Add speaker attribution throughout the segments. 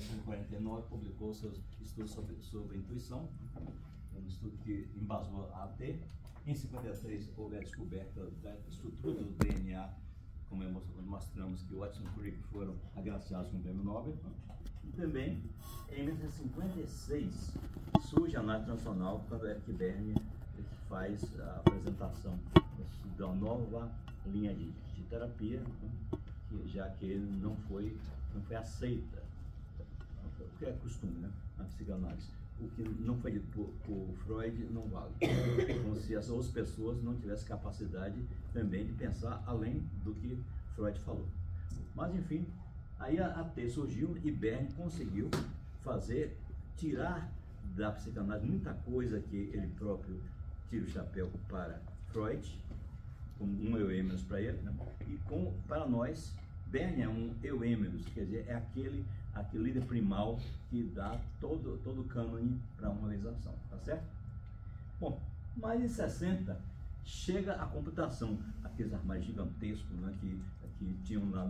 Speaker 1: 1949, publicou seus estudos sobre intuição, um estudo que embasou a AT. Em 53, houve a descoberta da estrutura do DNA, como mostramos que Watson e Crick foram agraciados com o prêmio Nobel. E também, em 1956, surge a análise transacional, quando Eric Berne faz a apresentação da nova linha de terapia, já que ele não foi aceita, o que é costume, né, na psicanálise. O que não foi dito por Freud não vale, como se as outras pessoas não tivessem capacidade também de pensar além do que Freud falou. Mas enfim, aí a AT surgiu e Berne conseguiu tirar da psicanálise muita coisa que ele próprio tira o chapéu para Freud, como um euêmeros para ele, né? E para nós, Berne é um euêmeros, quer dizer, é aquele líder primal que dá todo o cânone para uma organização, tá certo? Bom, mas em 60 chega a computação, aqueles armários gigantescos, né, que tinham lá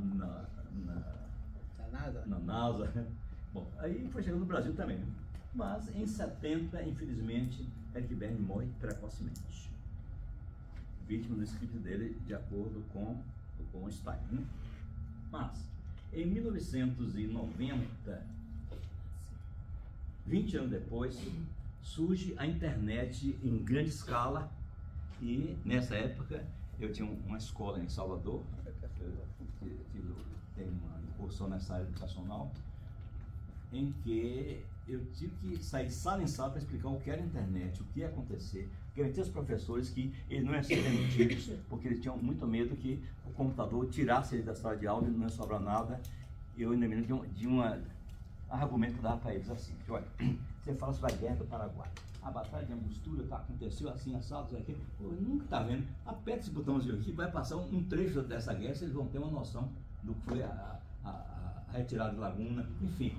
Speaker 1: na NASA. Bom, aí foi chegando no Brasil também, né? Mas em 70, infelizmente, Eric Berne morre precocemente, vítima do script dele, de acordo com Stein, né? Mas em 1990, 20 anos depois, surge a internet em grande escala. E nessa época eu tinha uma escola em Salvador, tem uma incursão nessa área educacional, em que eu tive que sair de sala em sala para explicar o que era a internet, o que ia acontecer, garantir aos professores que eles não iam ser demitidos, porque eles tinham muito medo que o computador tirasse eles da sala de aula e não ia sobrar nada. Eu ainda me lembro de um argumento que dava para eles assim, que, olha, você fala sobre a guerra do Paraguai, a batalha de Angostura aconteceu assim, assado, aqui, nunca está vendo, aperta esse botãozinho aqui, vai passar um trecho dessa guerra, eles vão ter uma noção do que foi a retirada de Laguna, enfim.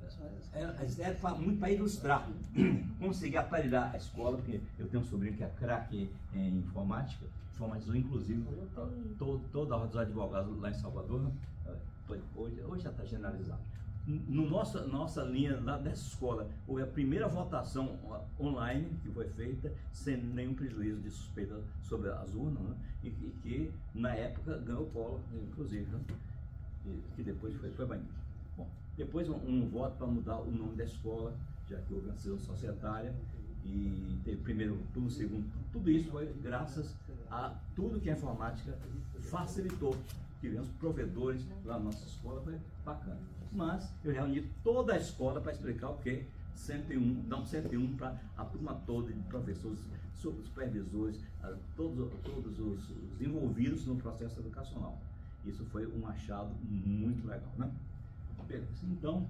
Speaker 1: Era muito para ilustrar, conseguir aparelhar a escola, porque eu tenho um sobrinho que é craque em informática, informatizou inclusive toda a roda dos advogados lá em Salvador, hoje já está generalizado. Nossa linha lá dessa escola, houve a primeira votação online que foi feita sem nenhum prejuízo de suspeita sobre as urnas, né? E que na época ganhou o Collor, inclusive, né? Que depois foi banido. Bom, depois um voto para mudar o nome da escola, já que houve uma cisão societária, e teve primeiro turno, segundo turno. Tudo isso foi graças a tudo que a informática facilitou. Tivemos provedores lá na nossa escola, foi bacana. Mas eu reuni toda a escola para explicar o que 101 para a turma toda de professores, supervisores, todos os envolvidos no processo educacional. Isso foi um achado muito legal, né? Beleza. Então,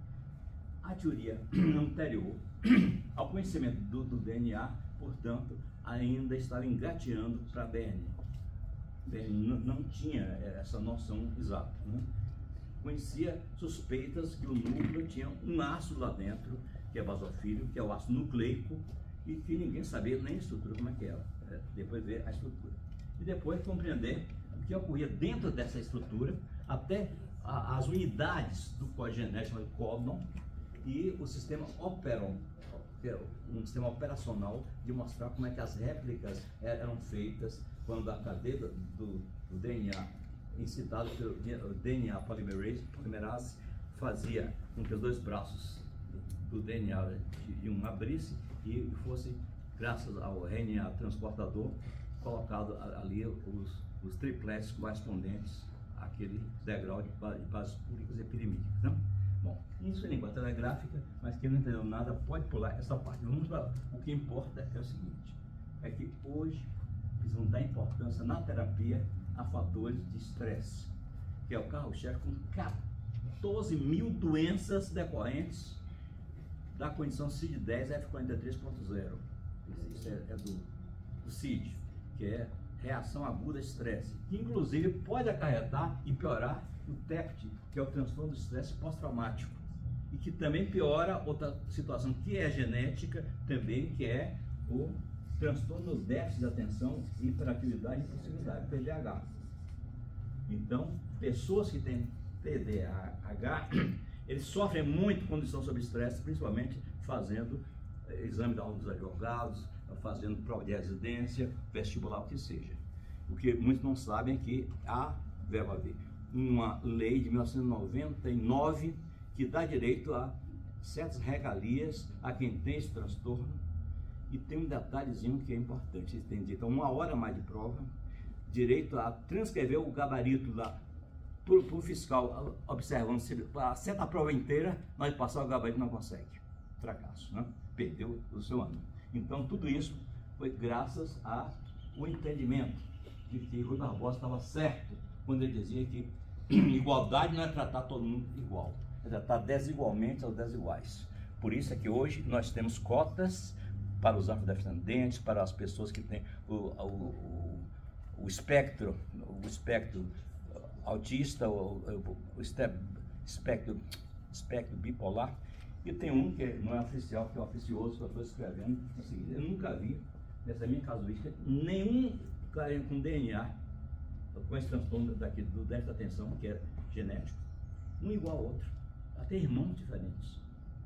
Speaker 1: a teoria anterior ao conhecimento do DNA, portanto, ainda estava engateando para Berne. Berne não tinha essa noção exata, né? Conhecia suspeitas que o núcleo tinha um ácido lá dentro, que é basofílico, que é o ácido nucleico, e que ninguém sabia nem a estrutura como é que era. Depois ver a estrutura. E depois compreender o que ocorria dentro dessa estrutura, até as unidades do código genético, o códon, e o sistema Operon, que é um sistema operacional de mostrar como é que as réplicas eram feitas quando a cadeia do DNA, incitado pelo DNA polimerase, fazia com que os dois braços do DNA de um abrisse e fosse, graças ao RNA transportador, colocado ali os tripletes correspondentes àquele degrau de bases púricas e pirimídicas, né? Bom, isso é língua telegráfica, mas quem não entendeu nada pode pular essa parte. Vamos para o que importa é o seguinte, é que hoje precisamos dar importância na terapia a fatores de estresse, que é o carro-chefe com 14 mil doenças decorrentes da condição CID-10 F43.0. Isso é do CID, que é reação aguda a estresse, que inclusive pode acarretar e piorar o TEPT, que é o transtorno do estresse pós-traumático, e que também piora outra situação que é genética também, que é o transtorno do déficit de atenção, hiperatividade e impulsividade, TDAH. Então, pessoas que têm TDAH, Eles sofrem muito quando estão sob estresse, principalmente fazendo exame da ordem dos advogados, fazendo prova de residência, vestibular, o que seja. O que muitos não sabem é que vai haver uma lei de 1999 que dá direito a certas regalias a quem tem esse transtorno. E tem um detalhezinho que é importante: eles têm direito a 1 hora a mais de prova, direito a transcrever o gabarito lá para o fiscal, observando se acerta a prova inteira, nós passar o gabarito não consegue. Fracasso, né? Perdeu o seu ano. Então tudo isso foi graças ao entendimento de que Rui Barbosa estava certo quando ele dizia que igualdade não é tratar todo mundo igual, é tratar desigualmente aos desiguais. Por isso é que hoje nós temos cotas para os afrodescendentes, para as pessoas que têm o espectro autista, o espectro bipolar. E tem um que não é oficial, que é oficioso, que eu estou escrevendo o seguinte: eu nunca vi, nessa minha casuística, nenhum cara com DNA, com esse transtorno do déficit de atenção, que é genético, um igual ao outro, até irmãos diferentes.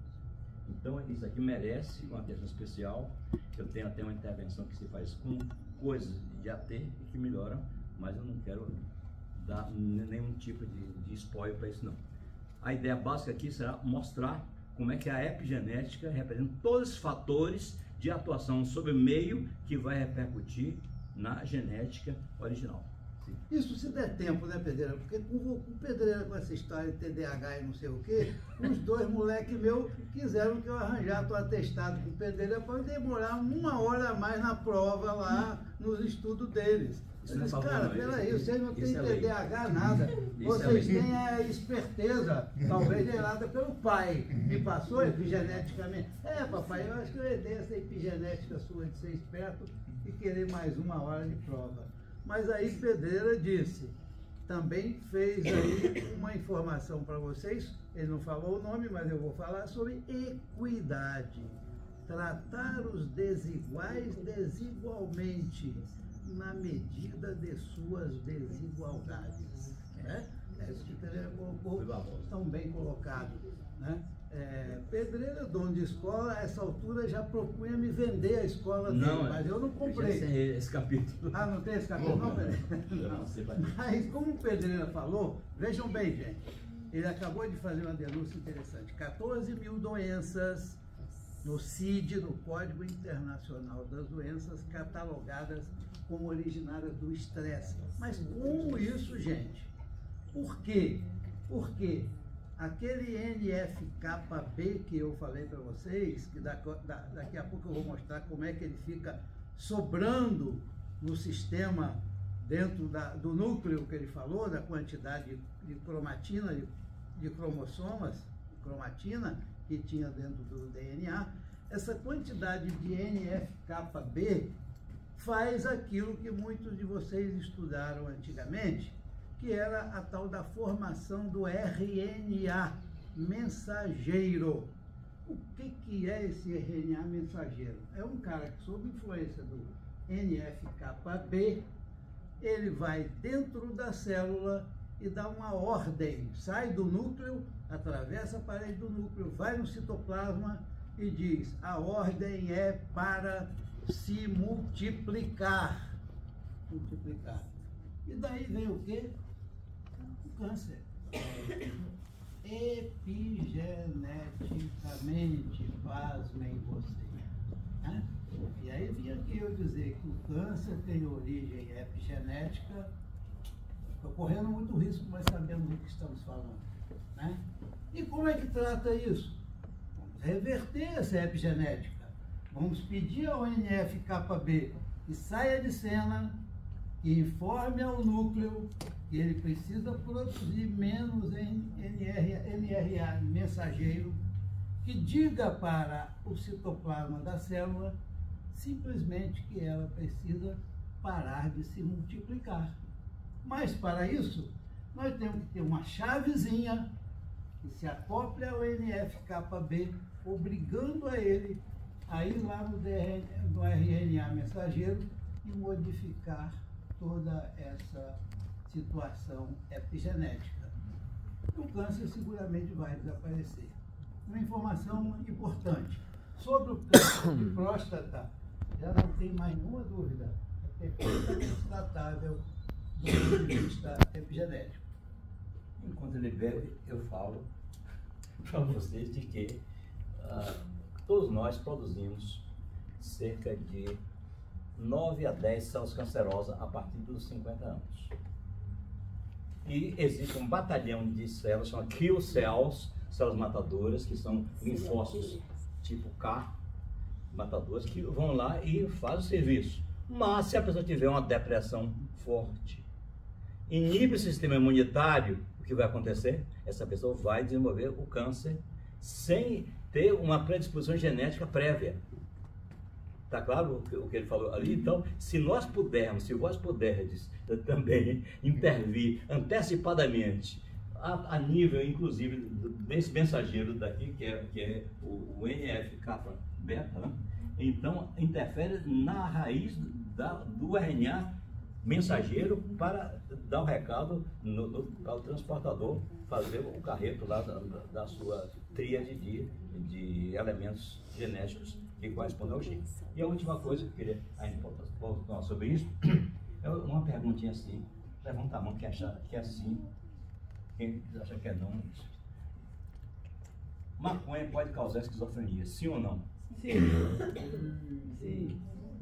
Speaker 1: Então isso aqui merece uma atenção especial. Eu tenho até uma intervenção que se faz com coisas de AT e que melhoram, mas eu não quero dar nenhum tipo de spoiler para isso não. A ideia básica aqui será mostrar como é que a epigenética representa todos os fatores de atuação sobre o meio que vai repercutir na genética original. Sim.
Speaker 2: Isso se der tempo, né, Pedreira? Porque com o Pedreira, com essa história de TDAH e não sei o quê, os dois moleques meus quiseram que eu arranjasse o atestado com o Pedreira para demorar 1 hora a mais na prova lá nos estudos deles. Eu disse, cara, peraí, vocês não têm TDAH nada, vocês têm a esperteza, talvez gerada pelo pai. Me passou epigeneticamente. É, papai, eu acho que eu herdei essa epigenética sua de ser esperto e querer mais 1 hora de prova. Mas aí Pedreira disse, também fez aí uma informação para vocês, ele não falou o nome, mas eu vou falar sobre equidade. Tratar os desiguais desigualmente, na medida de suas desigualdades. Né? É isso que Pedreira colocou, tão bem colocado. Né? Pedreira, dono de escola, a essa altura já propunha me vender a escola dele, mas eu não comprei.
Speaker 1: Não tem esse capítulo.
Speaker 2: Ah, não tem esse capítulo? Não, Pedreira? Não. Mas como o Pedreira falou, vejam bem, gente, ele acabou de fazer uma denúncia interessante. 14 mil doenças no CID, no Código Internacional das Doenças, catalogadas como originárias do estresse. Mas como isso, gente? Por quê? Porque aquele NF-κB que eu falei para vocês, que daqui a pouco eu vou mostrar como é que ele fica sobrando no sistema dentro do núcleo que ele falou, da quantidade de cromatina, de cromossomas, de cromatina que tinha dentro do DNA, essa quantidade de NF-κB faz aquilo que muitos de vocês estudaram antigamente, que era a tal da formação do RNA mensageiro. O que é esse RNA mensageiro? É um cara que, sob influência do NF-κB, ele vai dentro da célula e dá uma ordem, sai do núcleo, atravessa a parede do núcleo, vai no citoplasma e diz: a ordem é para se multiplicar. Multiplicar. E daí vem o quê? O câncer. Epigeneticamente, pasmem vocês. Né? E aí vinha aqui eu dizer que o câncer tem origem epigenética. Estou correndo muito risco, mas sabemos do que estamos falando. Né? E como é que trata isso? Vamos reverter essa epigenética. Vamos pedir ao NF-κB que saia de cena, que informe ao núcleo que ele precisa produzir menos NRA mensageiro, que diga para o citoplasma da célula simplesmente que ela precisa parar de se multiplicar. Mas para isso, nós temos que ter uma chavezinha que se acople ao NF-κB, obrigando a ele a ir lá no RNA mensageiro e modificar toda essa situação epigenética. o câncer seguramente vai desaparecer. Uma informação importante. Sobre o câncer de próstata, já não tem mais nenhuma dúvida. É perfeitamente tratável do ponto de vista epigenético.
Speaker 1: Enquanto ele bebe, eu falo para vocês de que todos nós produzimos cerca de 9 a 10 células cancerosas a partir dos 50 anos. E existe um batalhão de células, chama kill cells, células matadoras, que são linfócitos tipo K, matadoras, que vão lá e fazem o serviço. Mas se a pessoa tiver uma depressão forte, inibe o sistema imunitário, o que vai acontecer? Essa pessoa vai desenvolver o câncer sem ter uma predisposição genética prévia. Tá claro o que ele falou ali? Então, se nós pudermos, se vós puderdes também intervir antecipadamente, a nível, inclusive, desse mensageiro daqui, que é o NF-kappa-beta, né? Então, interfere na raiz do RNA mensageiro para dar o recado para o transportador fazer o carreto lá da sua tríade de elementos genéticos que correspondem ao gene. E a última coisa que eu queria ainda falar sobre isso é uma perguntinha assim, levanta a mão que acha que é assim, quem acha que é não, é isso. Maconha pode causar esquizofrenia, sim ou não?
Speaker 2: Sim. Sim.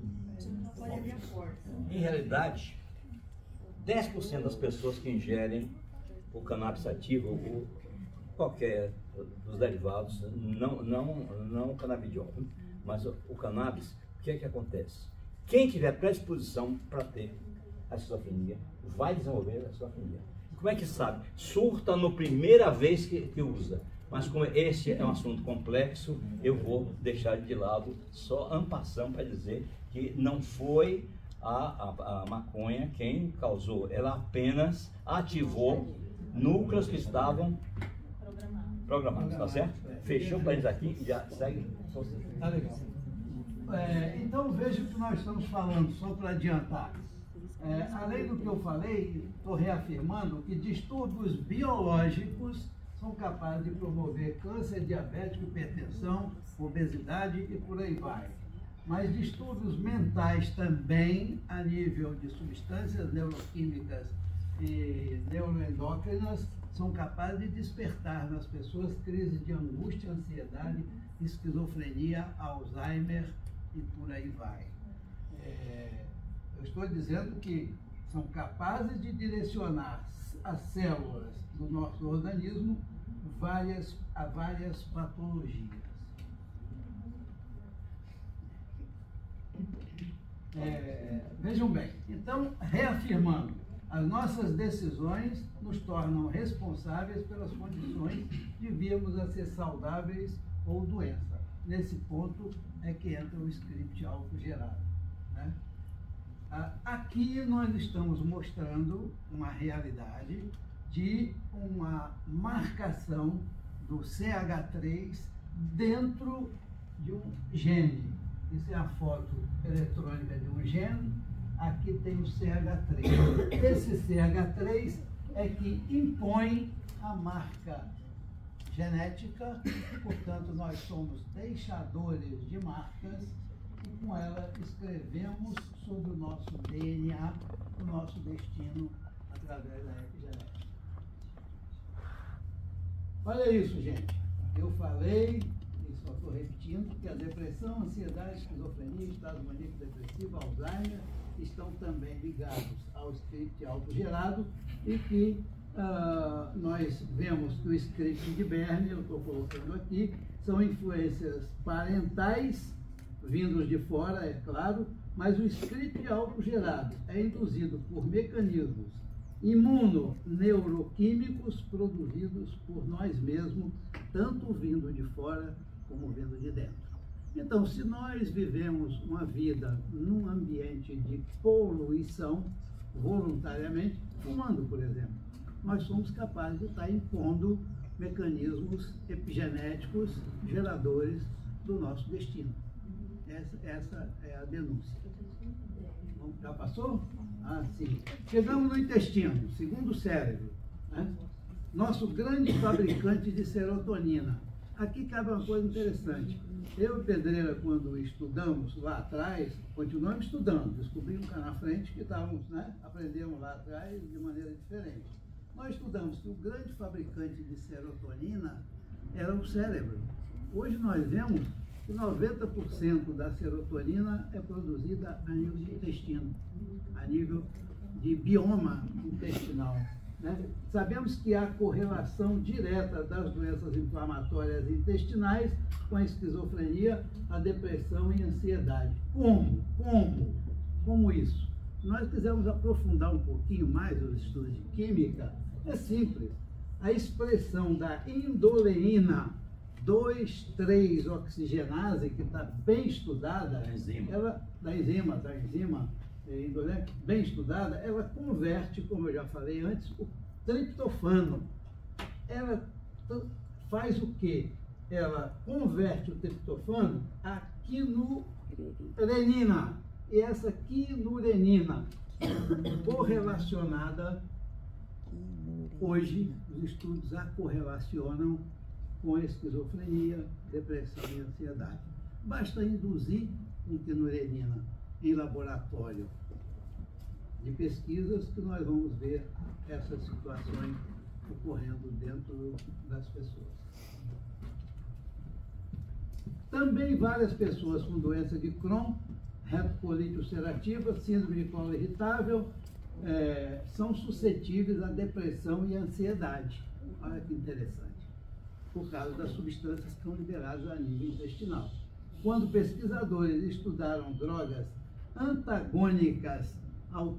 Speaker 1: Em realidade, 10% das pessoas que ingerem o cannabis ativo ou qualquer dos derivados, não o canabidiol, mas o cannabis, o que é que acontece? Quem tiver predisposição para ter a esquizofrenia vai desenvolver a esquizofrenia. Como é que sabe? Surta na primeira vez que usa. Mas como esse é um assunto complexo, eu vou deixar de lado só en passant para dizer que não foi a maconha quem causou, ela apenas ativou núcleos que estavam programados, tá certo? Fechou para eles aqui e já segue.
Speaker 2: Tá legal. Então veja o que nós estamos falando, só para adiantar. Além do que eu falei, estou reafirmando que distúrbios biológicos são capazes de promover câncer, diabético, hipertensão, obesidade e por aí vai. Mas distúrbios mentais também, a nível de substâncias neuroquímicas e neuroendócrinas, são capazes de despertar nas pessoas crises de angústia, ansiedade, esquizofrenia, Alzheimer e por aí vai. Eu estou dizendo que são capazes de direcionar as células do nosso organismo a várias patologias. Vejam bem, então, reafirmando, as nossas decisões nos tornam responsáveis pelas condições de virmos a ser saudáveis ou doença. Nesse ponto é que entra o script autogerado, né? Aqui nós estamos mostrando uma realidade de uma marcação do CH3 dentro de um gene. Isso é a foto eletrônica de um gene. Aqui tem o CH3. Esse CH3 é que impõe a marca genética, portanto, nós somos deixadores de marcas e com ela escrevemos sobre o nosso DNA, o nosso destino através da epigenética. Olha isso, gente. Eu falei, e só estou repetindo, que a depressão, ansiedade, esquizofrenia, estado maníaco depressivo, Alzheimer, estão também ligados ao script autogerado e que nós vemos que o script de Berne, eu estou colocando aqui, são influências parentais, vindos de fora, é claro, mas o script autogerado é induzido por mecanismos imunoneuroquímicos produzidos por nós mesmos, tanto vindo de fora como vindo de dentro. Então, se nós vivemos uma vida num ambiente de poluição, voluntariamente, fumando, por exemplo, nós somos capazes de estar impondo mecanismos epigenéticos geradores do nosso destino. Essa é a denúncia. Já passou? Ah, sim. Chegamos no intestino, segundo o cérebro, né? nosso grande fabricante de serotonina. Aqui cabe uma coisa interessante. Eu e Pedreira, quando estudamos lá atrás, continuamos estudando, descobrimos cá na frente que estávamos, aprendemos lá atrás de maneira diferente. Nós estudamos que o grande fabricante de serotonina era o cérebro. Hoje nós vemos que 90% da serotonina é produzida a nível de intestino, a nível de bioma intestinal. Sabemos que há correlação direta das doenças inflamatórias intestinais com a esquizofrenia, a depressão e a ansiedade. Como isso? Se nós quisermos aprofundar um pouquinho mais os estudos de química, é simples. A expressão da indoleína 2,3-oxigenase, que está bem estudada, da enzima bem estudada, ela converte, como eu já falei antes, o triptofano. Ela faz o quê? Ela converte o triptofano a quinurenina. E essa quinurenina correlacionada, hoje os estudos a correlacionam com esquizofrenia, depressão e ansiedade. Basta induzir com quinurenina em laboratório de pesquisas que nós vamos ver essas situações ocorrendo dentro das pessoas. Também várias pessoas com doença de Crohn, retocolite ulcerativa, síndrome de colo irritável, são suscetíveis à depressão e à ansiedade. Olha que interessante. Por causa das substâncias que são liberadas a nível intestinal. Quando pesquisadores estudaram drogas antagônicas ao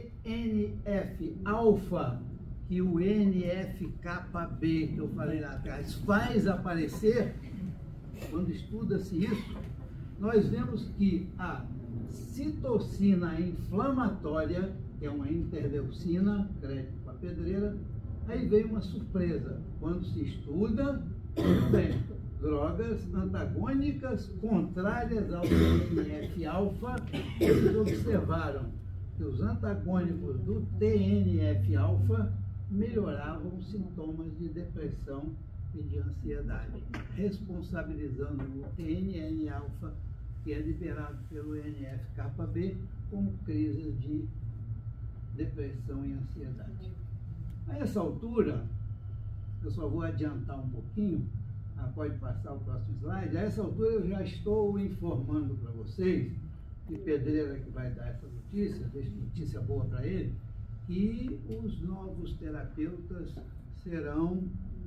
Speaker 2: TNF-alfa, que o NF-κB, que eu falei lá atrás, faz aparecer, quando estuda-se isso, nós vemos que a citocina inflamatória, que é uma interleucina, crédito para Pedreira, aí vem uma surpresa. Quando se estuda, bem, drogas antagônicas contrárias ao TNF-alfa, eles observaram que os antagônicos do TNF-alfa melhoravam sintomas de depressão e de ansiedade, responsabilizando o TNF-alfa, que é liberado pelo NF-κB, como crise de depressão e ansiedade. A essa altura, eu só vou adiantar um pouquinho, pode passar o próximo slide. A essa altura eu já estou informando para vocês, que Pedreira que vai dar essa notícia, deixa notícia boa para ele, que os novos terapeutas serão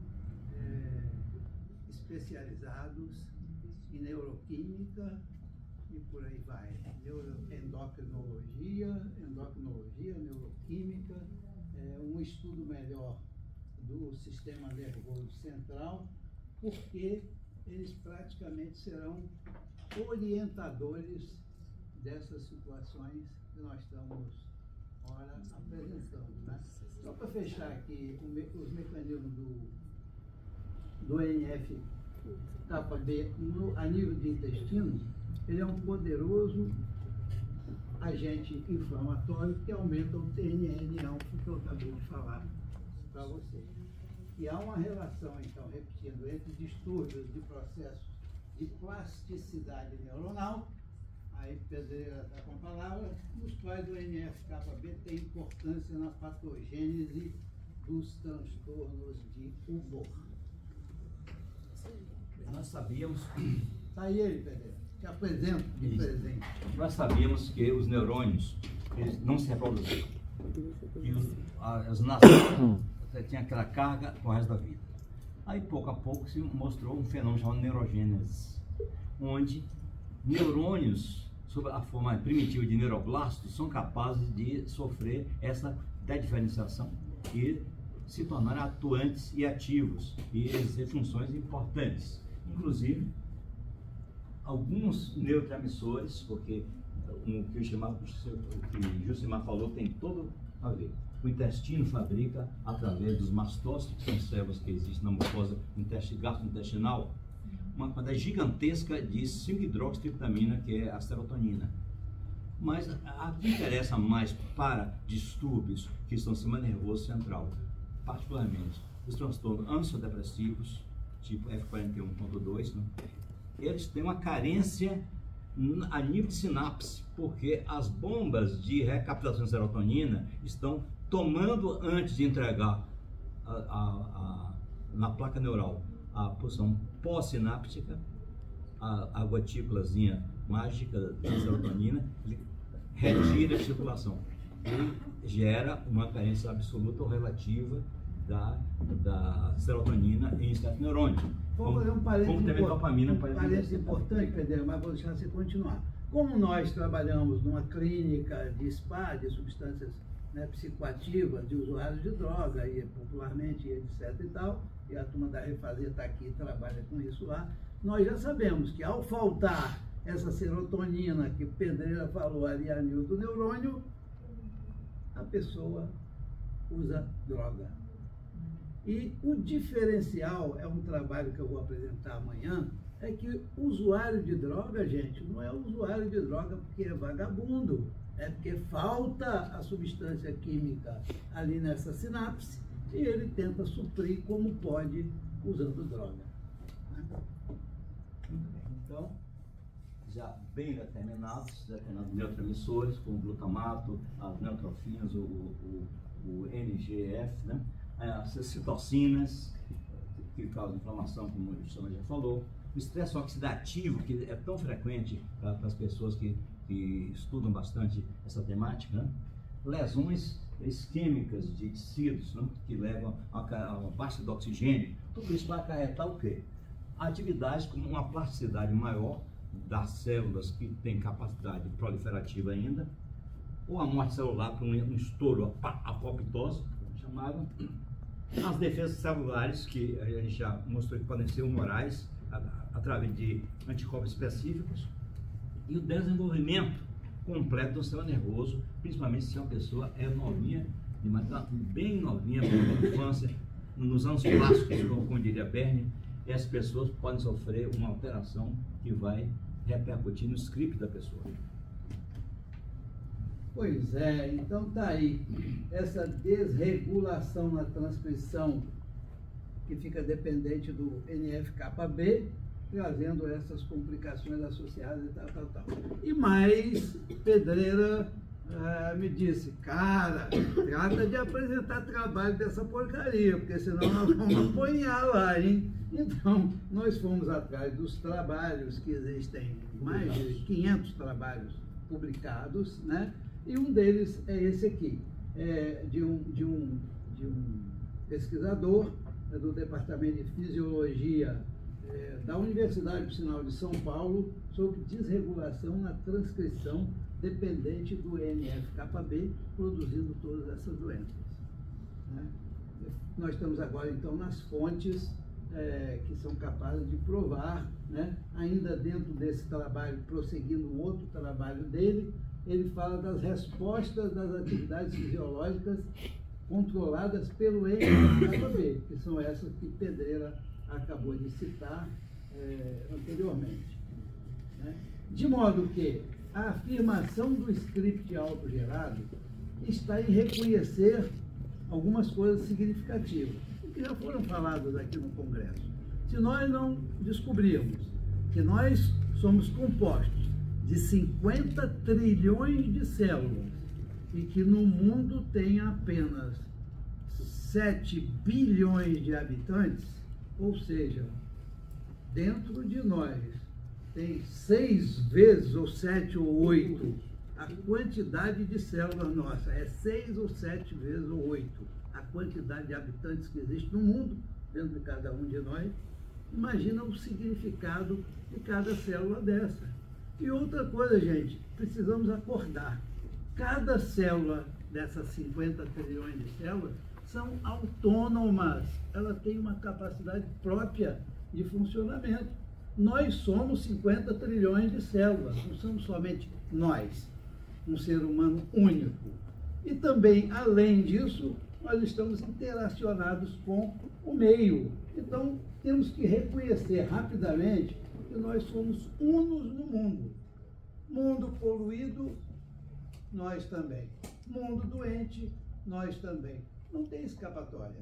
Speaker 2: especializados em neuroquímica e por aí vai. Endocrinologia, neuroquímica, um estudo melhor do sistema nervoso central, porque eles praticamente serão orientadores dessas situações que nós estamos apresentando. Só para fechar aqui os mecanismos do NF-κB a nível de intestino, ele é um poderoso agente inflamatório que aumenta o TNF-alfa, que eu acabei de falar para vocês. E há uma relação, então, repetindo, entre distúrbios de processos de plasticidade neuronal, aí Pedreira está com a palavra, nos quais o NF-κB tem importância na patogênese dos transtornos de humor.
Speaker 1: Nós sabíamos...
Speaker 2: Está aí ele, Pedreira. Te apresento de presente.
Speaker 1: Nós sabíamos que os neurônios eles não se reproduzem. E as nações tinham aquela carga pro resto da vida. Aí, pouco a pouco, se mostrou um fenômeno chamado neurogênese, onde neurônios, sob a forma primitiva de neuroblastos, são capazes de sofrer essa diferenciação e se tornarem atuantes e ativos e exercer funções importantes. Inclusive, alguns neurotransmissores, porque o que o Jusimar falou tem todo a ver. O intestino fabrica, através dos mastócitos, que são células que existem na mucosa gastrointestinal, uma quantidade gigantesca de 5-hidroxitriptamina, que é a serotonina. Mas a que interessa mais para distúrbios que estão no sistema nervoso central, particularmente os transtornos ansiodepressivos, tipo F41.2, né? Eles têm uma carência a nível de sinapse, porque as bombas de recaptação de serotonina estão tomando, antes de entregar na placa neural a porção pós-sináptica, a gotículazinha mágica de serotonina, ele retira a circulação e gera uma carência absoluta ou relativa da serotonina em certo neurônio.
Speaker 2: Vamos fazer um parênteses importante, Pedro, mas vou deixar você continuar. Como nós trabalhamos numa clínica de SPA, de substâncias, né, psicoativas, de usuários de droga, e popularmente, etc e tal, e a turma da Refazer está aqui e trabalha com isso lá, nós já sabemos que ao faltar essa serotonina que Pedreira falou ali a nível do neurônio, a pessoa usa droga. E o diferencial, é um trabalho que eu vou apresentar amanhã, é que o usuário de droga, gente, não é usuário de droga porque é vagabundo, é porque falta a substância química ali nessa sinapse e ele tenta suprir como pode usando droga. Né?
Speaker 1: Então, já bem determinados neurotransmissores, como o glutamato, as neutrofinas, o NGF, né? As citocinas, que causam inflamação, como o Gustavo já falou, o estresse oxidativo, que é tão frequente para as pessoas que estudam bastante essa temática, né? Lesões isquêmicas de tecidos, né? Que levam a uma baixa do oxigênio, tudo isso vai acarretar o quê? Atividades com uma plasticidade maior das células que têm capacidade proliferativa ainda, ou a morte celular por um estouro, apoptose, chamado. As defesas celulares, que a gente já mostrou que podem ser humorais, através de anticorpos específicos, e o desenvolvimento completo do sistema nervoso, principalmente se uma pessoa é novinha, bem novinha, na infância, nos anos clássicos, como diria Bernie, essas pessoas podem sofrer uma alteração que vai repercutir no script da pessoa.
Speaker 2: Pois é, então tá aí, essa desregulação na transcrição que fica dependente do NF-κB, trazendo essas complicações associadas e tal. E mais, Pedreira me disse, cara, trata de apresentar trabalho dessa porcaria, porque senão nós vamos apanhar lá, hein? Então, nós fomos atrás dos trabalhos, que existem mais de 500 trabalhos publicados, né? E um deles é esse aqui, de um pesquisador do Departamento de Fisiologia da Universidade, por sinal, de São Paulo, sobre desregulação na transcrição dependente do NF-κB, produzindo todas essas doenças. Né? Nós estamos agora, então, nas fontes que são capazes de provar, né? Ainda dentro desse trabalho, prosseguindo um outro trabalho dele, ele fala das respostas das atividades fisiológicas controladas pelo NF-κB, que são essas que Pedreira acabou de citar anteriormente. Né? De modo que a afirmação do script autogerado está em reconhecer algumas coisas significativas, que já foram faladas aqui no Congresso. Se nós não descobrirmos que nós somos compostos de 50 trilhões de células e que no mundo tem apenas 7 bilhões de habitantes, ou seja, dentro de nós tem 6 vezes, ou 7 ou 8, a quantidade de células nossa, é 6 ou 7 vezes ou 8 a quantidade de habitantes que existe no mundo, dentro de cada um de nós. Imagina o significado de cada célula dessa. E outra coisa, gente, precisamos acordar. Cada célula dessas 50 trilhões de células são autônomas. Ela tem uma capacidade própria de funcionamento. Nós somos 50 trilhões de células, não somos somente nós, um ser humano único. E também, além disso, nós estamos interacionados com o meio. Então, temos que reconhecer rapidamente que nós somos unos no mundo. Mundo poluído, nós também. Mundo doente, nós também. Não tem escapatória.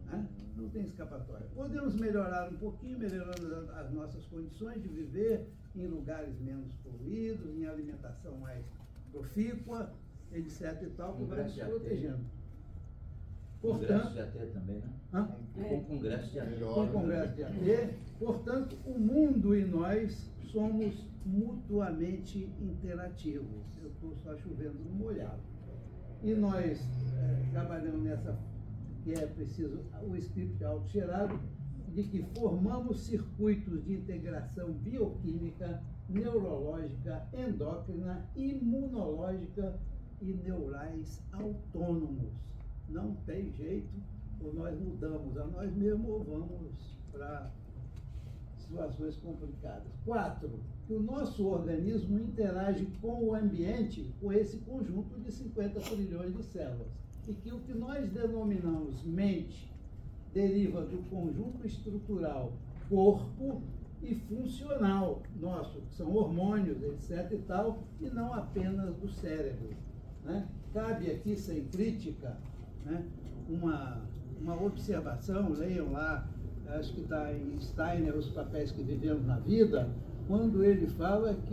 Speaker 2: né? Não tem escapatória. Podemos melhorar um pouquinho, melhorando as nossas condições de viver em lugares menos poluídos, em alimentação mais profícua, etc. e tal, que vai nos protegendo.
Speaker 1: Congresso de AT também, né? Com Congresso de AT.
Speaker 2: Com Congresso de AT. Portanto, o mundo e nós somos mutuamente interativos. Eu estou só chovendo no molhado. E nós trabalhamos nessa, que é preciso, o script autogerado, de que formamos circuitos de integração bioquímica, neurológica, endócrina, imunológica e neurais autônomos. Não tem jeito, ou nós mudamos a nós mesmos ou vamos para situações complicadas. 4, que o nosso organismo interage com o ambiente, com esse conjunto de 50 trilhões de células. E que o que nós denominamos mente deriva do conjunto estrutural corpo e funcional nosso, que são hormônios, etc. e tal, e não apenas do cérebro, né? Cabe aqui, sem crítica, né, uma observação, leiam lá, acho que está em Steiner, Os Papéis que Vivemos na Vida, quando ele fala que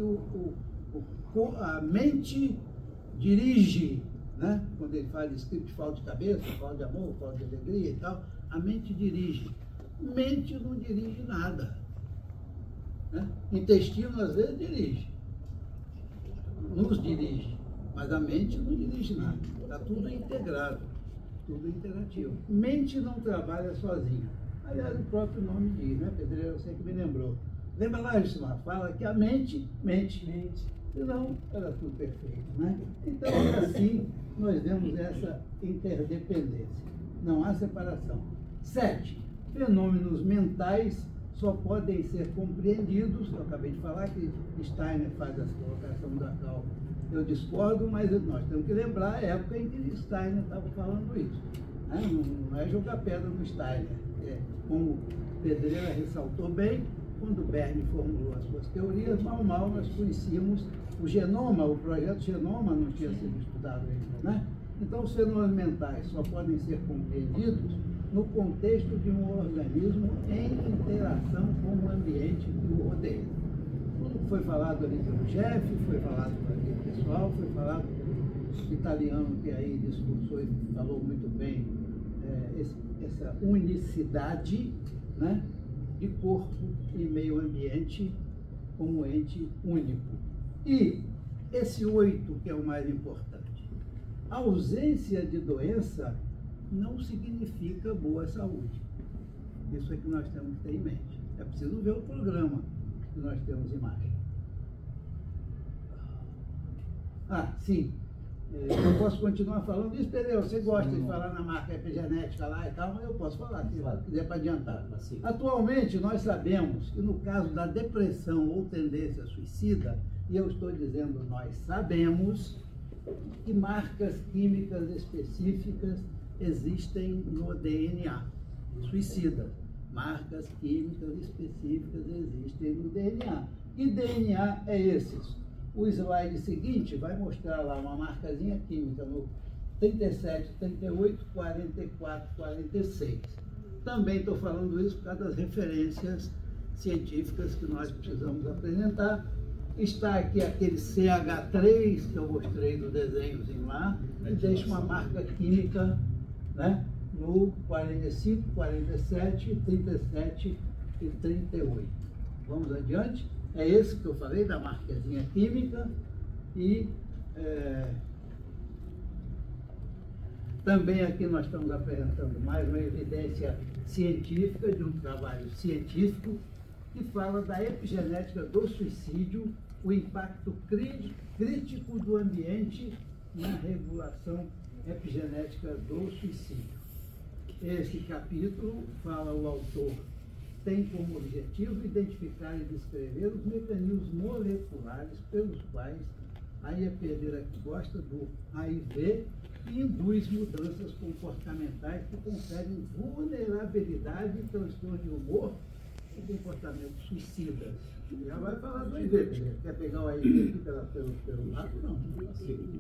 Speaker 2: a mente dirige, né? Quando ele fala de script, falta de cabeça, falta de amor, falta de alegria e tal, a mente dirige. Mente não dirige nada, né? Intestino às vezes dirige, nos dirige, mas a mente não dirige nada, está tudo integrado, tudo interativo. Mente não trabalha sozinha. Aliás, o próprio nome diz, né, Pedreiro? Eu sei que me lembrou. Lembra lá, Juscelino? Fala que a mente, senão era tudo perfeito, né? Então, assim, nós vemos essa interdependência. Não há separação. 7. Fenômenos mentais só podem ser compreendidos. Eu acabei de falar que Steiner faz essa colocação da Cal. Eu discordo, mas nós temos que lembrar a época em que Steiner estava falando isso, né? Não é jogar pedra no Steiner. Como Pedreira ressaltou bem, quando Berne formulou as suas teorias, mal nós conhecíamos o genoma, o projeto Genoma não tinha sido estudado ainda, né? Então, os fenômenos mentais só podem ser compreendidos no contexto de um organismo em interação com o ambiente que o rodeia. Tudo que foi falado ali pelo chefe, foi falado por aquele pessoal, foi falado pelo italiano que aí discursou e falou muito bem essa unicidade, né, de corpo e meio ambiente como ente único. E esse 8, que é o mais importante, a ausência de doença não significa boa saúde. Isso é que nós temos que ter em mente. É preciso ver o programa que nós temos imagem. Sim. Eu posso continuar falando isso, Pedro. Você gosta de falar na marca epigenética lá e tal, mas eu posso falar, se quiser para adiantar. Atualmente, nós sabemos que no caso da depressão ou tendência suicida, e eu estou dizendo nós sabemos, que marcas químicas específicas existem no DNA suicida. Marcas químicas específicas existem no DNA. E DNA é esses? O slide seguinte vai mostrar lá uma marcazinha química no 37, 38, 44, 46. Também estou falando isso por causa das referências científicas que nós precisamos apresentar. Está aqui aquele CH3 que eu mostrei no desenhozinho lá, e deixa uma marca química, né, no 45, 47, 37 e 38. Vamos adiante? É esse que eu falei, da marcazinha química, e também aqui nós estamos apresentando mais uma evidência científica, de um trabalho científico, que fala da epigenética do suicídio, o impacto crítico do ambiente na regulação epigenética do suicídio. Esse capítulo, fala o autor, tem como objetivo identificar e descrever os mecanismos moleculares pelos quais a Pedreira, que gosta do HIV, induz mudanças comportamentais que conferem vulnerabilidade e transtorno de humor e comportamentos suicidas. Já vai falar do HIV, Pedreira. Quer pegar o HIV aqui pelo lado? Não.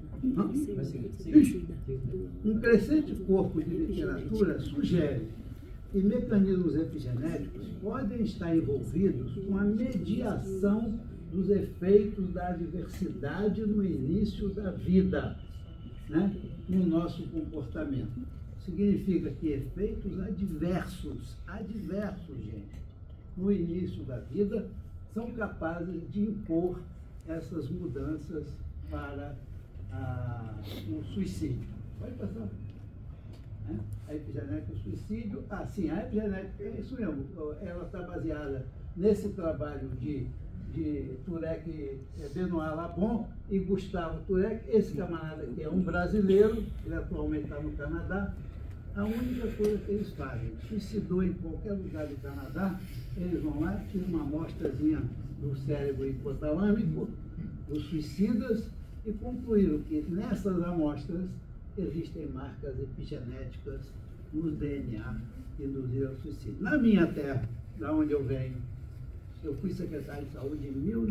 Speaker 2: Um crescente corpo de literatura sugere e mecanismos epigenéticos podem estar envolvidos com a mediação dos efeitos da adversidade no início da vida, né, no nosso comportamento. Significa que efeitos adversos, gente, no início da vida, são capazes de impor essas mudanças para o suicídio. Pode passar. Né? A epigenética do suicídio, sim, a epigenética, é isso mesmo, ela está baseada nesse trabalho de Turek Benoit Labon e Gustavo Turek, esse camarada que é um brasileiro, ele atualmente está no Canadá. A única coisa que eles fazem, suicidou em qualquer lugar do Canadá, eles vão lá, tiram uma amostrazinha do cérebro hipotalâmico dos suicidas e concluíram que nessas amostras existem marcas epigenéticas no DNA que induziram ao suicídio. Na minha terra, da onde eu venho, eu fui secretário de saúde em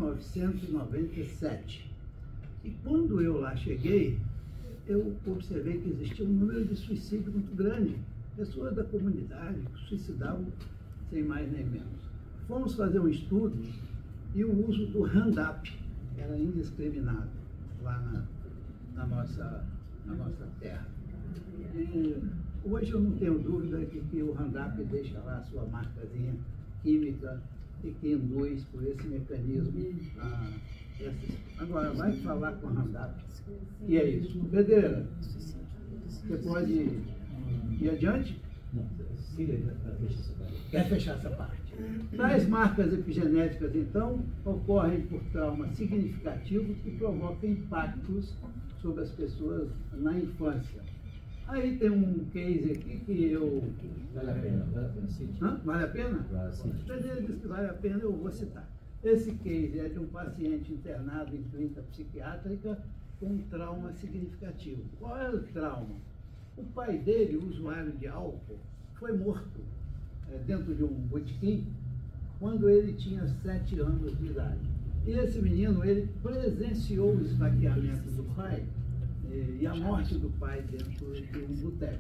Speaker 2: 1997. E quando eu lá cheguei, eu observei que existia um número de suicídio muito grande. Pessoas da comunidade que suicidavam sem mais nem menos. Fomos fazer um estudo e o uso do Roundup era indiscriminado lá na nossa terra. E hoje eu não tenho dúvida de que o Roundup deixa lá a sua marcazinha química e que induz por esse mecanismo Agora, vai falar com a Roundup. E é isso. Pedreira, você pode ir adiante?
Speaker 1: Não,
Speaker 2: quer fechar essa parte. Tais marcas epigenéticas, então, ocorrem por traumas significativos que provocam impactos sobre as pessoas na infância. Aí tem um case aqui que eu...
Speaker 1: Vale a pena,
Speaker 2: Vale a pena?
Speaker 1: Sim.
Speaker 2: Se ele diz que vale a pena, eu vou citar. Esse case é de um paciente internado em clínica psiquiátrica com um trauma significativo. Qual é o trauma? O pai dele, usuário de álcool, foi morto dentro de um botequim quando ele tinha 7 anos de idade. E esse menino, ele presenciou o esfaqueamento do pai e a morte do pai dentro de um boteco.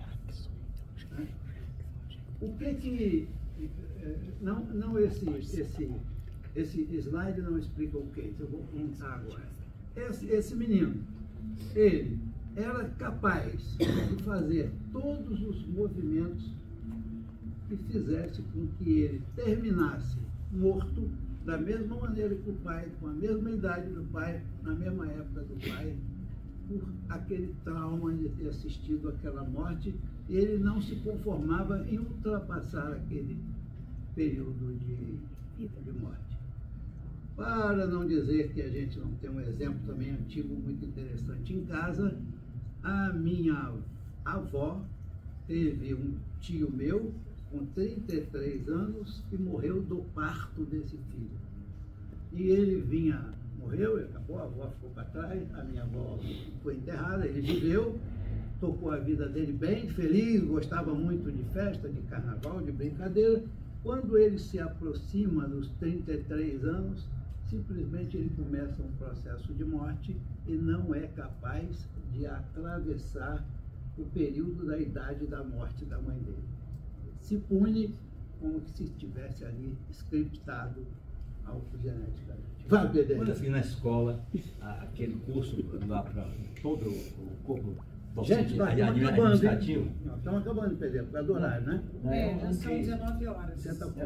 Speaker 2: O que não esse slide não explica o que, eu vou contar agora. Esse menino, ele era capaz de fazer todos os movimentos que fizesse com que ele terminasse morto da mesma maneira que o pai, com a mesma idade do pai, na mesma época do pai, por aquele trauma de ter assistido aquela morte, e ele não se conformava em ultrapassar aquele período de morte. Para não dizer que a gente não tem um exemplo também antigo muito interessante em casa, a minha avó teve um tio meu com 33 anos que morreu do parto desse filho. E ele morreu, acabou, a avó ficou para trás, a minha avó foi enterrada, ele viveu, tocou a vida dele bem, feliz, gostava muito de festa, de carnaval, de brincadeira. Quando ele se aproxima dos 33 anos, simplesmente ele começa um processo de morte e não é capaz de atravessar o período da idade da morte da mãe dele. Se pune como se estivesse ali scriptado autogeneticamente. Vai, Pedro.
Speaker 1: Quando eu fiz na escola aquele curso lá para todo o corpo
Speaker 2: gente, nós estamos acabando, estamos acabando, Pedro, por causa do horário, né?
Speaker 3: Já são 19 horas.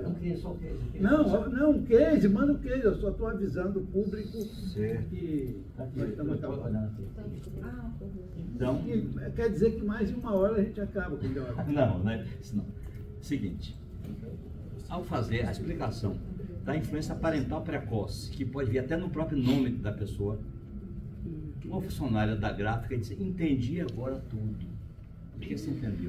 Speaker 2: Não, case, manda o case, eu só estou avisando o público que nós estamos acabando.
Speaker 1: Então,
Speaker 2: quer dizer que mais de 1 hora a gente acaba com o hora.
Speaker 1: Não é? Seguinte, ao fazer a explicação da influência parental precoce, que pode vir até no próprio nome da pessoa, uma funcionária da gráfica disse: entendi agora tudo. O que você entendeu?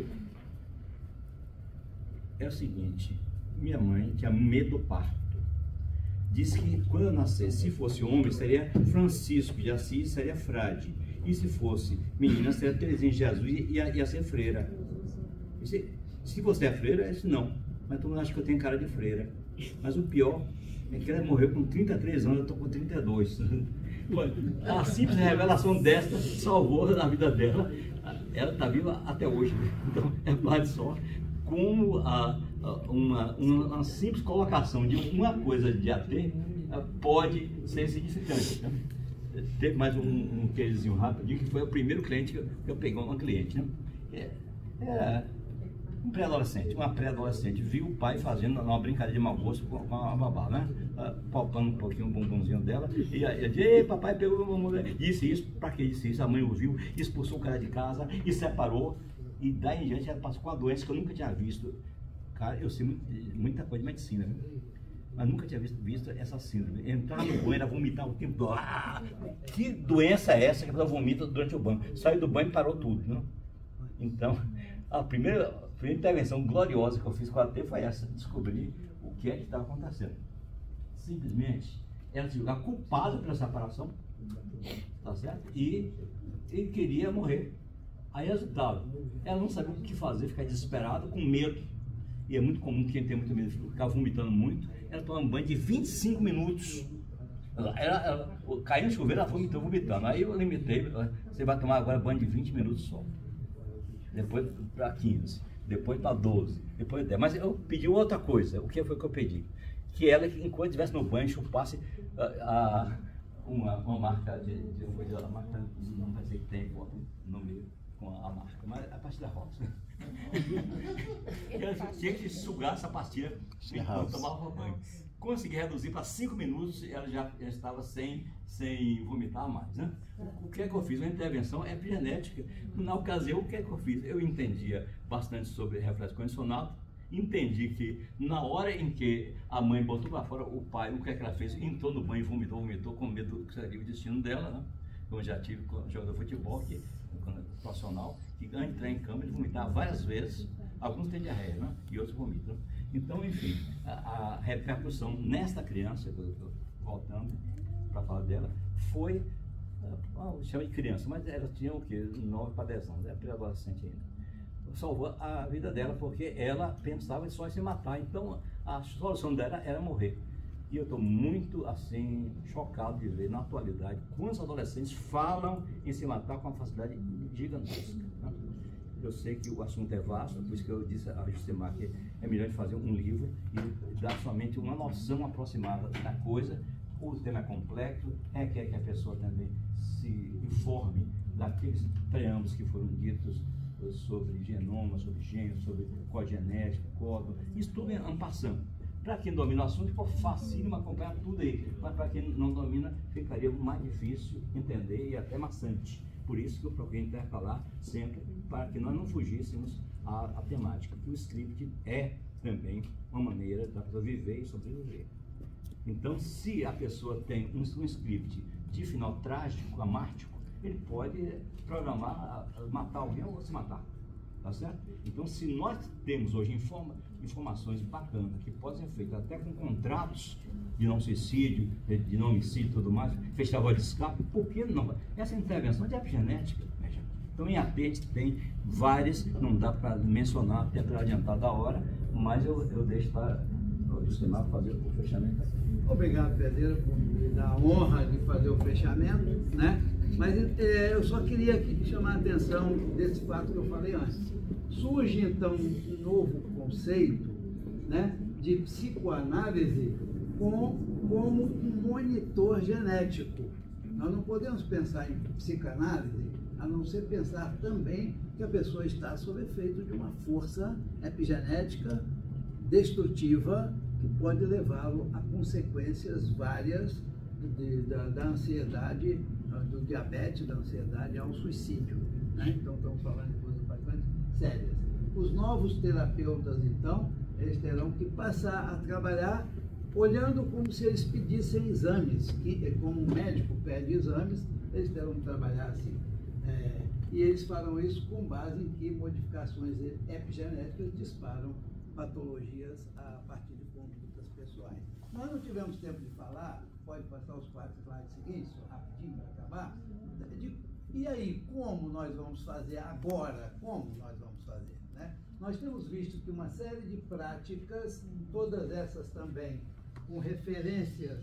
Speaker 1: É o seguinte, minha mãe tinha medo do parto. Disse que quando eu nascesse, se fosse homem, seria Francisco de Assis, seria frade. E se fosse menina, seria Terezinha de Jesus e ia ser freira. Disse, se você é freira, eu disse, não. Mas todo mundo acha que eu tenho cara de freira. Mas o pior é que ela morreu com 33 anos, eu estou com 32. A simples revelação desta salvou a vida dela. Ela está viva até hoje. Então, é mais só como uma simples colocação de uma coisa de AT pode ser significante. Né? Teve mais um casezinho rapidinho, que foi o primeiro cliente que eu peguei, uma cliente, né? Um pré-adolescente, uma pré-adolescente viu o pai fazendo uma brincadeira de mau gosto com a babá, né? Palpando um pouquinho o bumbumzinho dela, e aí disse: papai pegou uma mulher, disse isso, pra que disse isso? A mãe ouviu, expulsou o cara de casa e separou, e daí em diante ela passou com uma doença que eu nunca tinha visto. Cara, eu sei muita coisa de medicina, né? Mas nunca tinha visto essa síndrome. Entrar no banho, ela vomitar o tempo todo. Que doença é essa que ela vomita durante o banho? Saiu do banho e parou tudo, né? Então, a primeira intervenção gloriosa que eu fiz com a AT foi essa: descobrir o que é que estava acontecendo. Simplesmente, ela se julgava culpada pela separação, tá certo? E queria morrer. Aí, resultado, ela não sabia o que fazer, ficar desesperada, com medo. E é muito comum quem tem muito medo ficar vomitando muito. Ela toma um banho de 25 minutos. Caiu no chuveiro, ela vomitando. Aí eu limitei: você vai tomar agora banho de 20 minutos só. Depois para 15, depois para 12, depois 10. Mas eu pedi outra coisa. O que foi que eu pedi? Que ela, enquanto estivesse no banho, chupasse uma marca a marca não vai ser que tem no meio com a marca, mas a pastilha rosa. Ela tinha que sugar essa pastilha enquanto tomava banho. Consegui reduzir para 5 minutos e ela já estava sem vomitar mais, né? O que é que eu fiz? Uma intervenção epigenética. Na ocasião, o que é que eu fiz? Eu entendia bastante sobre reflexo condicionado, entendi que na hora em que a mãe botou para fora o pai, o que é que ela fez? Entrou no banho, vomitou com medo do que seria o destino dela, né? Eu já tive jogador de futebol, profissional, que antes de entrar em cama ele vomitava várias vezes. Alguns têm diarreia, né? E outros vomitam. Então, enfim, a repercussão nesta criança, voltando para falar dela, foi, chama de criança, mas ela tinha o quê? 9 para 10 anos, era pré-adolescente ainda. Salvou a vida dela porque ela pensava só em se matar. Então, a solução dela era morrer. E eu estou muito, assim, chocado de ver, na atualidade, quantos adolescentes falam em se matar com uma facilidade gigantesca. Né? Eu sei que o assunto é vasto, por isso que eu disse a Justemar que é melhor fazer um livro e dar somente uma noção aproximada da coisa. O tema é complexo, requer que a pessoa também se informe daqueles preâmbulos que foram ditos sobre genoma, sobre gênero, sobre cogenética, código, isso tudo é passando. Para quem domina o assunto, ficou facílimo acompanhar tudo aí, mas para quem não domina, ficaria mais difícil entender e até maçante. Por isso que eu procurei intercalar sempre, para que nós não fugíssemos à temática, que o script é também uma maneira da pessoa viver e sobreviver. Então, se a pessoa tem um script de final trágico, amático, ele pode programar matar alguém ou se matar, tá certo? Então, se nós temos hoje informações bacanas, que podem ser feitas até com contratos de não suicídio, de não homicídio e tudo mais, festival de escape, por que não? Essa intervenção de epigenética, veja. Então, em AT a gente tem várias, não dá para mencionar até para adiantar da hora, mas eu deixo para o Justemar fazer o fechamento.
Speaker 2: Obrigado, Pedreira, por me dar a honra de fazer o fechamento, né? Mas eu só queria aqui chamar a atenção desse fato que eu falei antes. Surge, então, um novo conceito, né, de psicoanálise como um monitor genético. Nós não podemos pensar em psicanálise a não ser pensar também que a pessoa está sob efeito de uma força epigenética destrutiva que pode levá-lo a consequências várias da ansiedade, do diabetes, da ansiedade ao suicídio, né? Então estamos falando de coisas bastante sérias. Os novos terapeutas, então, eles terão que passar a trabalhar olhando como se eles pedissem exames, que como um médico pede exames, eles terão que trabalhar assim. E eles farão isso com base em que modificações epigenéticas disparam patologias a partir de condutas pessoais. Nós não tivemos tempo de falar, pode passar os 4 slides seguintes, rapidinho para acabar. E aí, como nós vamos fazer agora? Como nós vamos fazer? Né? Nós temos visto que uma série de práticas, todas essas também com referências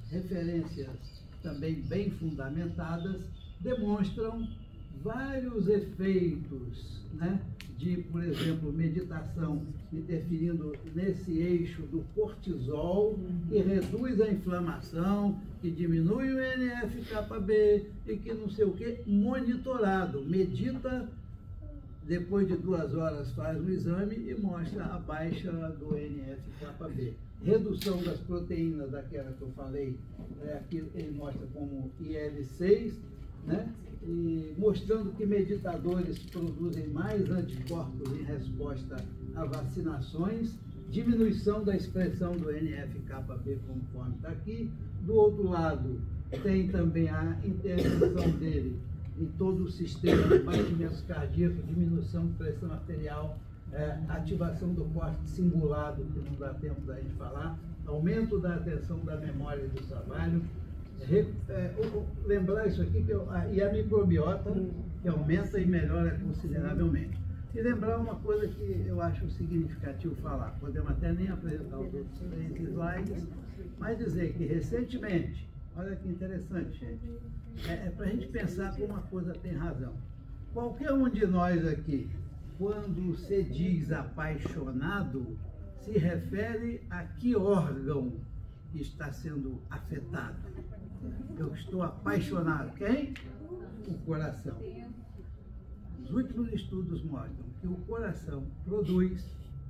Speaker 2: também bem fundamentadas, demonstram vários efeitos, né, de, por exemplo, meditação interferindo nesse eixo do cortisol, que reduz a inflamação, que diminui o NF-κB e que não sei o que, monitorado. Medita, depois de 2 horas faz o exame e mostra a baixa do NF-κB. Redução das proteínas, daquela que eu falei, aqui ele mostra como IL-6, né? E mostrando que meditadores produzem mais anticorpos em resposta a vacinações, diminuição da expressão do NF-κB, conforme está aqui. Do outro lado, tem também a intervenção dele em todo o sistema de batimentos cardíacos, diminuição de pressão arterial, ativação do córtex cingulado, que não dá tempo da gente falar, aumento da atenção, da memória e do trabalho. Lembrar isso aqui, e a microbiota, que aumenta e melhora consideravelmente. E lembrar uma coisa que eu acho significativo falar, podemos até nem apresentar os outros 3 slides, mas dizer que recentemente, olha que interessante, gente, para a gente pensar como uma coisa tem razão. Qualquer um de nós aqui, quando se diz apaixonado, se refere a que órgão está sendo afetado? Eu estou apaixonado. Quem? O coração. Os últimos estudos mostram que o coração produz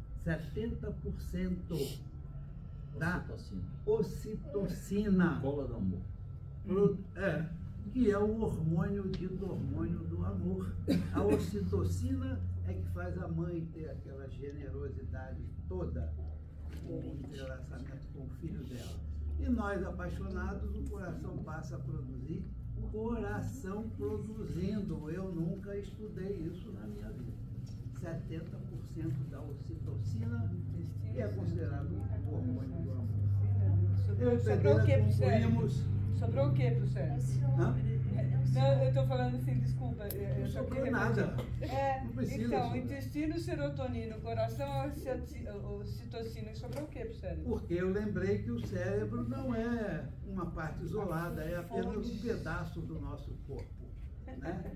Speaker 2: 70% da ocitocina.
Speaker 1: Cola do amor.
Speaker 2: Que é o hormônio dito hormônio do amor. A ocitocina é que faz a mãe ter aquela generosidade toda, o entrelaçamento com o filho dela. E nós, apaixonados, o coração passa a produzir, coração produzindo. Eu nunca estudei isso na minha vida. 70% da ocitocina, que é considerado o hormônio do amor.
Speaker 4: Sobrou o que pro cérebro? Sobrou o que pro cérebro? Não, eu estou falando assim, desculpa.
Speaker 2: Não sobrou nada. Não precisa.
Speaker 4: Então, intestino, serotonina, o coração, ocitocina, sobrou o que pro cérebro?
Speaker 2: Porque eu lembrei que o cérebro não é uma parte isolada, é apenas um pedaço do nosso corpo. Né?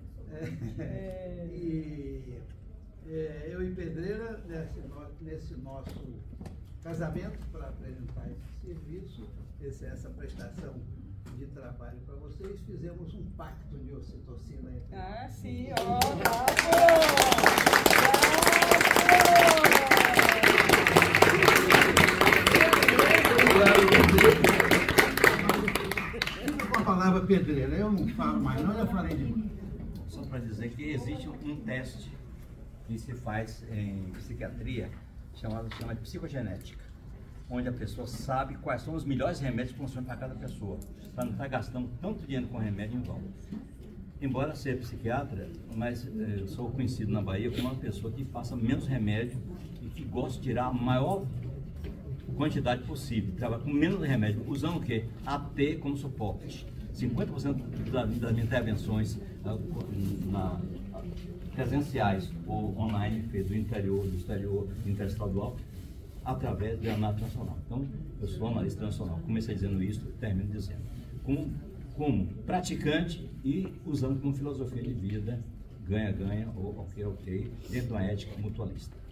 Speaker 2: Eu e Pedreira, nesse nosso casamento, para apresentar esse serviço, essa prestação de trabalho para vocês, fizemos um pacto de ocitocina.
Speaker 4: Ah, sim, ó,
Speaker 2: Com a palavra Pedreira, eu não falo mais, não, eu falei demais.
Speaker 1: Só para dizer que existe um teste que se faz em psiquiatria, chama de psicogenética, onde a pessoa sabe quais são os melhores remédios que funcionam para cada pessoa, para não estar gastando tanto dinheiro com remédio em vão. Embora seja psiquiatra, mas eu sou conhecido na Bahia como uma pessoa que passa menos remédio e que gosta de tirar a maior quantidade possível, trabalha com menos remédio, usando o quê? AT como suporte. 50% das minhas intervenções presenciais ou online, do interior, do exterior, do interestadual, através da análise transnacional. Então, eu sou analista transnacional. Comecei dizendo isso, termino dizendo. Como praticante e usando como filosofia de vida, ganha-ganha ou ok, dentro de uma ética mutualista.